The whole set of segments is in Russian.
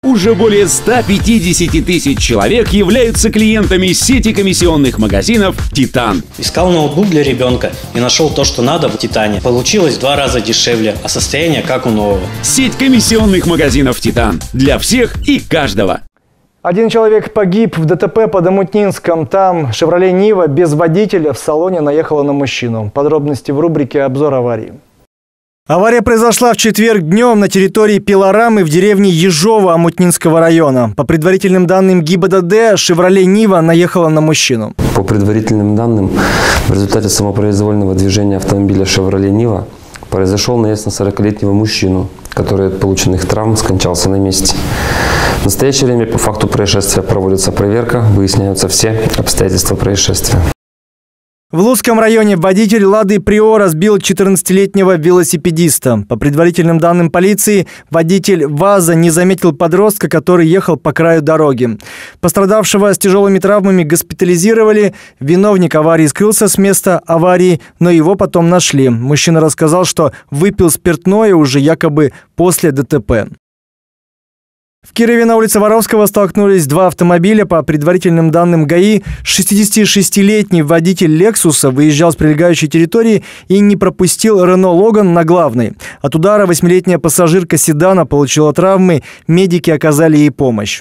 Уже более 150 тысяч человек являются клиентами сети комиссионных магазинов «Титан». Искал ноутбук для ребенка и нашел то, что надо в «Титане». Получилось в 2 раза дешевле, а состояние как у нового. Сеть комиссионных магазинов «Титан». Для всех и каждого. Один человек погиб в ДТП под Омутнинском. Там «Шевроле Нива» без водителя в салоне наехала на мужчину. Подробности в рубрике «Обзор аварии». Авария произошла в четверг днем на территории Пилорамы в деревне Ежово Омутнинского района. По предварительным данным ГИБДД, «Шевроле Нива» наехала на мужчину. По предварительным данным, в результате самопроизвольного движения автомобиля «Шевроле Нива» произошел наезд на 40-летнего мужчину, который от полученных травм скончался на месте. В настоящее время по факту происшествия проводится проверка, выясняются все обстоятельства происшествия. В Лузском районе водитель «Лады Приора» сбил 14-летнего велосипедиста. По предварительным данным полиции, водитель ВАЗа не заметил подростка, который ехал по краю дороги. Пострадавшего с тяжелыми травмами госпитализировали. Виновник аварии скрылся с места аварии, но его потом нашли. Мужчина рассказал, что выпил спиртное уже якобы после ДТП. В Кирове на улице Воровского столкнулись 2 автомобиля. По предварительным данным ГАИ, 66-летний водитель «Лексуса» выезжал с прилегающей территории и не пропустил «Рено Логан» на главной. От удара 8-летняя пассажирка седана получила травмы, медики оказали ей помощь.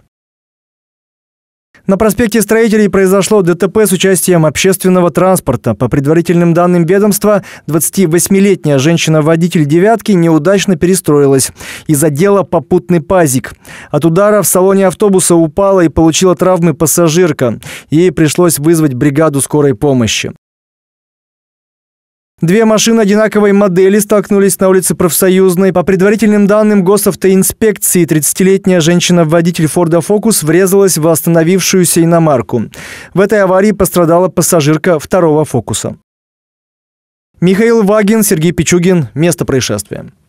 На проспекте Строителей произошло ДТП с участием общественного транспорта. По предварительным данным ведомства, 28-летняя женщина-водитель «девятки» неудачно перестроилась и задела попутный пазик. От удара в салоне автобуса упала и получила травмы пассажирка. Ей пришлось вызвать бригаду скорой помощи. 2 машины одинаковой модели столкнулись на улице Профсоюзной. По предварительным данным госавтоинспекции, 30-летняя женщина-водитель «Форда Фокус» врезалась в остановившуюся иномарку. В этой аварии пострадала пассажирка 2-го «Фокуса». Михаил Вагин, Сергей Пичугин. Место происшествия.